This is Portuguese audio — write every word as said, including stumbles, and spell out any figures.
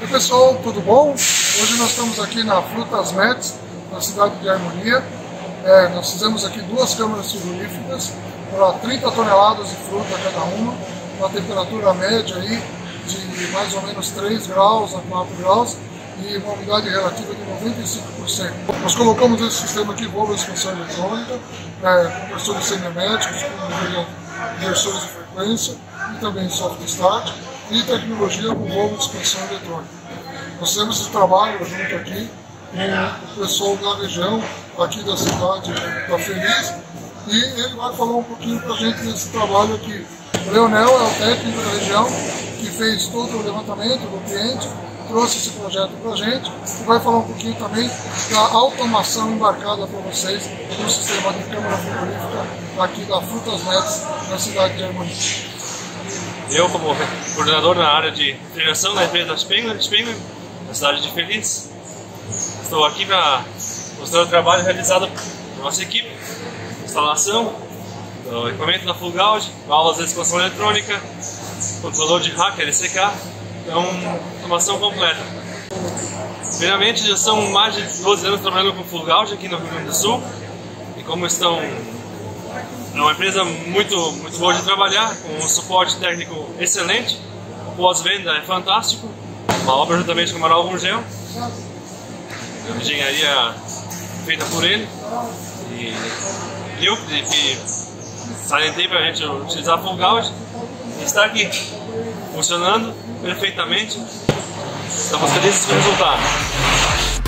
Oi pessoal, tudo bom? Hoje nós estamos aqui na Frutas Mets, na cidade de Harmonia. É, nós fizemos aqui duas câmaras frigoríficas para trinta toneladas de fruta cada uma, uma temperatura média aí de mais ou menos três graus a quatro graus e uma umidade relativa de noventa e cinco por cento. Nós colocamos esse sistema aqui, envolve expansão eletrônica, é, conversores semimétricos, com inversores de frequência e também soft start, e tecnologia com envolve expansão eletrônica. Nós fizemos esse trabalho junto aqui com o pessoal da região, aqui da cidade da Feliz, e ele vai falar um pouquinho para a gente desse trabalho aqui. O Leonel é o técnico da região que fez todo o levantamento do cliente, trouxe esse projeto para a gente e vai falar um pouquinho também da automação embarcada para vocês no sistema de câmara frigorífica aqui da Frutas Mets, na cidade de Harmonia. Eu, como coordenador na área de refrigeração da empresa Spengler, Spengler, na cidade de Feliz, estou aqui para mostrar o trabalho realizado pela nossa equipe, instalação do equipamento da Full Gauge, válvulas de expansão eletrônica, controlador de rack L C K, então automação completa. Primeiramente, já são mais de doze anos trabalhando com Full Gauge aqui no Rio Grande do Sul, e como estão, é uma empresa muito, muito boa de trabalhar, com um suporte técnico excelente, o pós-venda é fantástico, uma obra juntamente com o Manuel Gurgel, engenharia feita por ele, e eu que salientei para a gente utilizar a Full Gauge, e está aqui funcionando perfeitamente. Estamos felizes com o resultado.